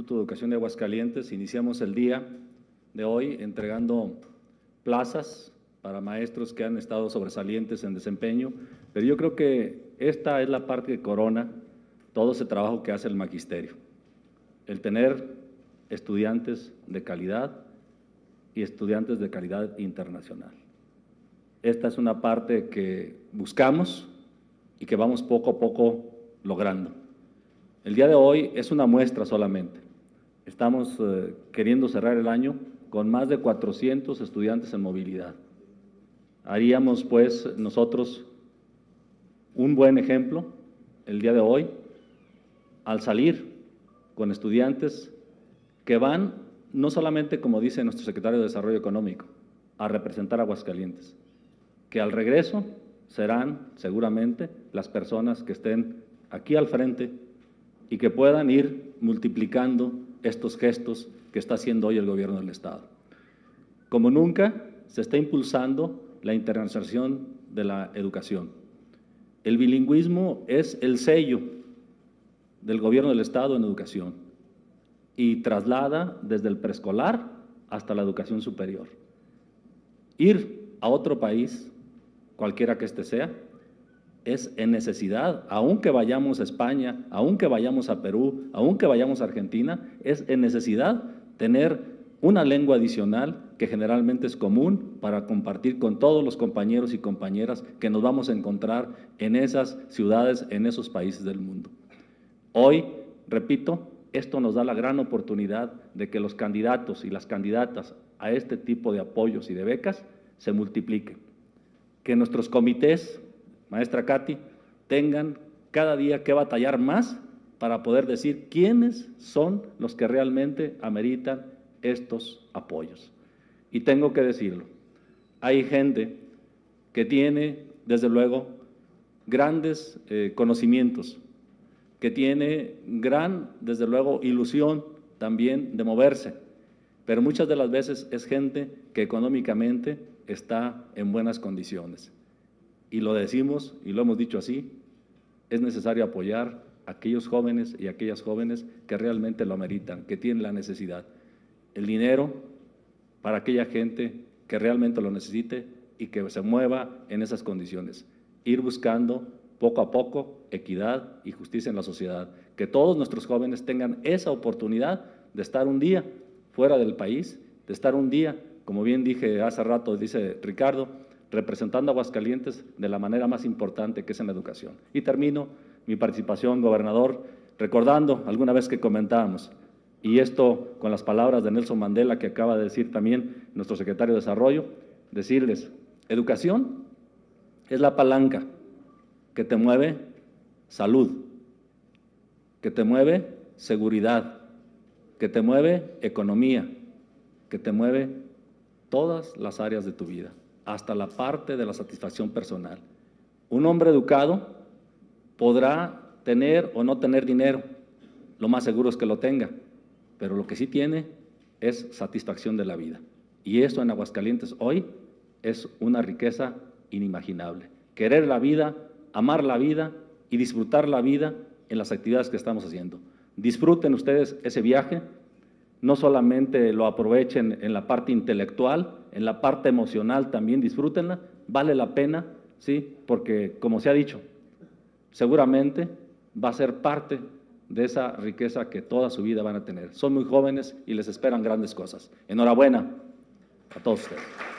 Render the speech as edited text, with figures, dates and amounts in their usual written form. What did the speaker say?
Instituto de Educación de Aguascalientes iniciamos el día de hoy entregando plazas para maestros que han estado sobresalientes en desempeño, pero yo creo que esta es la parte que corona todo ese trabajo que hace el magisterio, el tener estudiantes de calidad y estudiantes de calidad internacional. Esta es una parte que buscamos y que vamos poco a poco logrando. El día de hoy es una muestra solamente. Estamos queriendo cerrar el año con más de 400 estudiantes en movilidad. Haríamos pues nosotros un buen ejemplo el día de hoy al salir con estudiantes que van no solamente, como dice nuestro secretario de Desarrollo Económico, a representar a Aguascalientes, que al regreso serán seguramente las personas que estén aquí al frente y que puedan ir multiplicando estos gestos que está haciendo hoy el gobierno del Estado. Como nunca, se está impulsando la internacionalización de la educación. El bilingüismo es el sello del gobierno del Estado en educación y traslada desde el preescolar hasta la educación superior. Ir a otro país, cualquiera que éste sea, es en necesidad, aunque vayamos a España, aunque vayamos a Perú, aunque vayamos a Argentina, es en necesidad tener una lengua adicional que generalmente es común para compartir con todos los compañeros y compañeras que nos vamos a encontrar en esas ciudades, en esos países del mundo. Hoy, repito, esto nos da la gran oportunidad de que los candidatos y las candidatas a este tipo de apoyos y de becas se multipliquen, que nuestros comités, maestra Katy, tengan cada día que batallar más para poder decir quiénes son los que realmente ameritan estos apoyos. Y tengo que decirlo, hay gente que tiene, desde luego, grandes conocimientos, que tiene desde luego, ilusión también de moverse, pero muchas de las veces es gente que económicamente está en buenas condiciones. Y lo decimos y lo hemos dicho así, es necesario apoyar a aquellos jóvenes y aquellas jóvenes que realmente lo ameritan, que tienen la necesidad. El dinero para aquella gente que realmente lo necesite y que se mueva en esas condiciones. Ir buscando poco a poco equidad y justicia en la sociedad. Que todos nuestros jóvenes tengan esa oportunidad de estar un día fuera del país, de estar un día, como bien dije hace rato, dice Ricardo, representando a Aguascalientes de la manera más importante que es en la educación. Y termino mi participación, gobernador, recordando alguna vez que comentábamos, y esto con las palabras de Nelson Mandela que acaba de decir también nuestro secretario de Desarrollo, decirles, educación es la palanca que te mueve salud, que te mueve seguridad, que te mueve economía, que te mueve todas las áreas de tu vida, hasta la parte de la satisfacción personal. Un hombre educado podrá tener o no tener dinero, lo más seguro es que lo tenga, pero lo que sí tiene es satisfacción de la vida. Y esto en Aguascalientes hoy es una riqueza inimaginable. Querer la vida, amar la vida y disfrutar la vida en las actividades que estamos haciendo. Disfruten ustedes ese viaje, no solamente lo aprovechen en la parte intelectual, en la parte emocional también disfrútenla, vale la pena, ¿sí? Porque, como se ha dicho, seguramente va a ser parte de esa riqueza que toda su vida van a tener. Son muy jóvenes y les esperan grandes cosas. Enhorabuena a todos ustedes.